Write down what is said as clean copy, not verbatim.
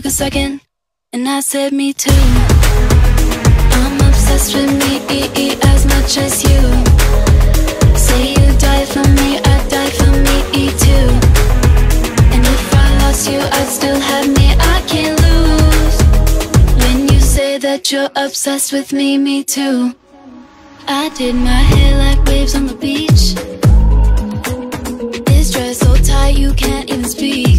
took a second, and I said me too. I'm obsessed with me as much as you. Say you die for me, I'd die for me too. And if I lost you, I'd still have me, I can't lose. When you say that you're obsessed with me too. I did my hair like waves on the beach. This dress so tight you can't even speak.